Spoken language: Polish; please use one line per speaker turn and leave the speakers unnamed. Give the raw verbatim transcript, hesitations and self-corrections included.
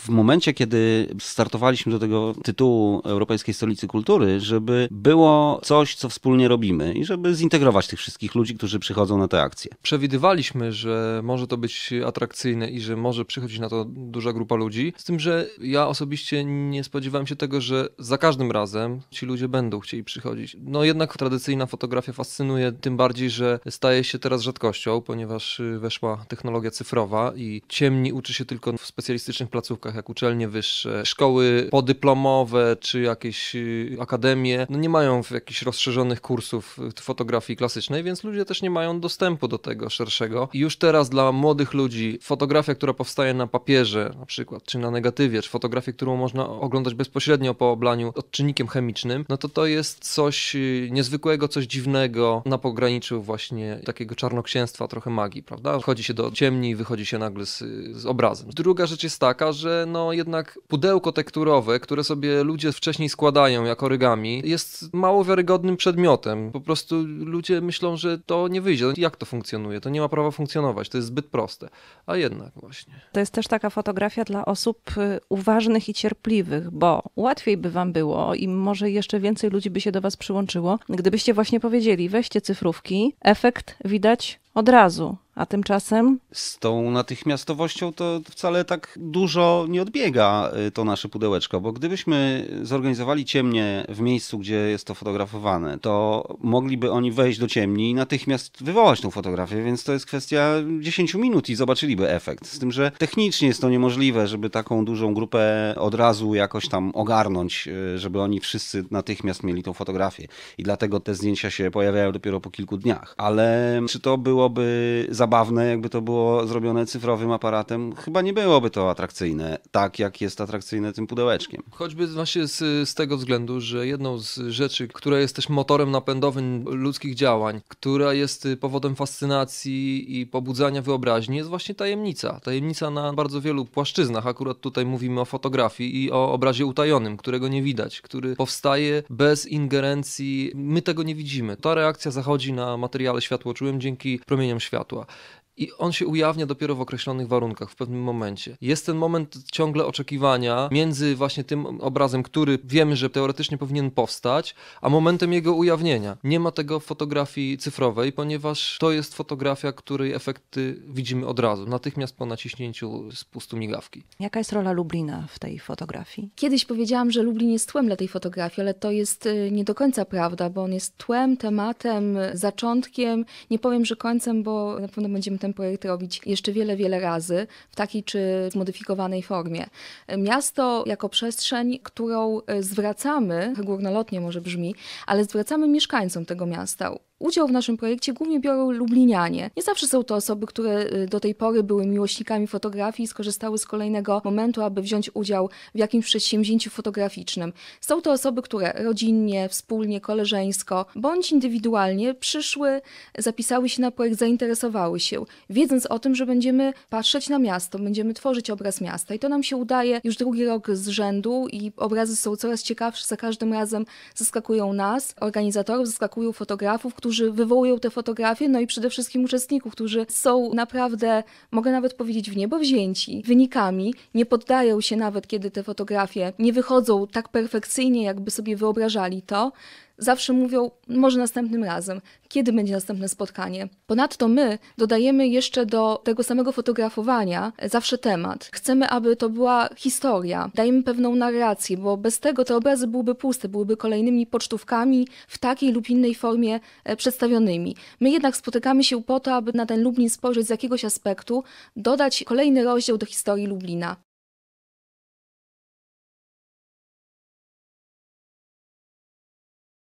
w momencie, kiedy startowaliśmy do tego tytułu Europejskiej Stolicy Kultury, żeby było coś, co wspólnie robimy i żeby zintegrować tych wszystkich ludzi, którzy przychodzą na te akcje.
Przewidywaliśmy, że może to być atrakcyjne i że może przychodzić na to duża grupa ludzi, z tym, że ja osobiście nie spodziewałem się tego, że za każdym razem ci ludzie będą chcieli przychodzić. No jednak tradycyjna fotografia fascynuje, tym bardziej, że staje się teraz rzadkością, ponieważ weszła technologia cyfrowa i ciemni uczy się tylko w specjalistycznych placówkach, jak uczelnie wyższe, szkoły podyplomowe czy jakieś akademie, no nie mają jakichś rozszerzonych kursów fotografii klasycznej, więc ludzie też nie mają dostępu do tego szerszego. I już teraz dla młodych ludzi fotografia, która powstaje na papierze na przykład, czy na negatywie, czy fotografię, którą można oglądać bezpośrednio po oblaniu odczynnikiem chemicznym, no to to jest coś niezwykłego, coś dziwnego na pograniczu właśnie takiego czarnoksięstwa, trochę magii, prawda? Wchodzi się do ciemni i wychodzi się nagle z, z obrazem. Druga rzecz jest taka, że no jednak pudełko tekturowe, które sobie ludzie wcześniej składają jak origami, jest mało wiarygodnym przedmiotem. Po prostu ludzie myślą, że to nie wyjdzie. Jak to funkcjonuje? To nie ma prawa funkcjonować. To jest zbyt proste. A jednak właśnie.
To jest też taka fotografia dla osób uważnych i cierpliwych, bo łatwiej by wam było i może jeszcze więcej ludzi by się do was przyłączyło, gdybyście właśnie powiedzieli, weźcie cyfrówki, efekt widać od razu. A tymczasem?
Z tą natychmiastowością to wcale tak dużo nie odbiega to nasze pudełeczko, bo gdybyśmy zorganizowali ciemnię w miejscu, gdzie jest to fotografowane, to mogliby oni wejść do ciemni i natychmiast wywołać tą fotografię, więc to jest kwestia dziesięciu minut i zobaczyliby efekt. Z tym, że technicznie jest to niemożliwe, żeby taką dużą grupę od razu jakoś tam ogarnąć, żeby oni wszyscy natychmiast mieli tą fotografię. I dlatego te zdjęcia się pojawiają dopiero po kilku dniach. Ale czy to byłoby za zabawne, jakby to było zrobione cyfrowym aparatem, chyba nie byłoby to atrakcyjne, tak jak jest atrakcyjne tym pudełeczkiem.
Choćby właśnie z, z tego względu, że jedną z rzeczy, która jest też motorem napędowym ludzkich działań, która jest powodem fascynacji i pobudzania wyobraźni, jest właśnie tajemnica. Tajemnica na bardzo wielu płaszczyznach. Akurat tutaj mówimy o fotografii i o obrazie utajonym, którego nie widać, który powstaje bez ingerencji. My tego nie widzimy. Ta reakcja zachodzi na materiale światłoczułym dzięki promieniom światła. I on się ujawnia dopiero w określonych warunkach, w pewnym momencie. Jest ten moment ciągle oczekiwania między właśnie tym obrazem, który wiemy, że teoretycznie powinien powstać, a momentem jego ujawnienia. Nie ma tego w fotografii cyfrowej, ponieważ to jest fotografia, której efekty widzimy od razu, natychmiast po naciśnięciu spustu migawki.
Jaka jest rola Lublina w tej fotografii?
Kiedyś powiedziałam, że Lublin jest tłem dla tej fotografii, ale to jest nie do końca prawda, bo on jest tłem, tematem, zaczątkiem. Nie powiem, że końcem, bo na pewno będziemy ten projekt robić jeszcze wiele, wiele razy w takiej czy zmodyfikowanej formie. Miasto jako przestrzeń, którą zwracamy, górnolotnie może brzmi, ale zwracamy mieszkańcom tego miasta. Udział w naszym projekcie głównie biorą lublinianie. Nie zawsze są to osoby, które do tej pory były miłośnikami fotografii i skorzystały z kolejnego momentu, aby wziąć udział w jakimś przedsięwzięciu fotograficznym. Są to osoby, które rodzinnie, wspólnie, koleżeńsko, bądź indywidualnie przyszły, zapisały się na projekt, zainteresowały się, wiedząc o tym, że będziemy patrzeć na miasto, będziemy tworzyć obraz miasta. I to nam się udaje już drugi rok z rzędu i obrazy są coraz ciekawsze, za każdym razem zaskakują nas, organizatorów, zaskakują fotografów, którzy wywołują te fotografie, no i przede wszystkim uczestników, którzy są naprawdę, mogę nawet powiedzieć, w niebo wzięci wynikami, nie poddają się nawet, kiedy te fotografie nie wychodzą tak perfekcyjnie, jakby sobie wyobrażali to. Zawsze mówią, może następnym razem, kiedy będzie następne spotkanie. Ponadto my dodajemy jeszcze do tego samego fotografowania zawsze temat. Chcemy, aby to była historia. Dajemy pewną narrację, bo bez tego te obrazy byłyby puste, byłyby kolejnymi pocztówkami w takiej lub innej formie przedstawionymi. My jednak spotykamy się po to, aby na ten Lublin spojrzeć z jakiegoś aspektu, dodać kolejny rozdział do historii Lublina.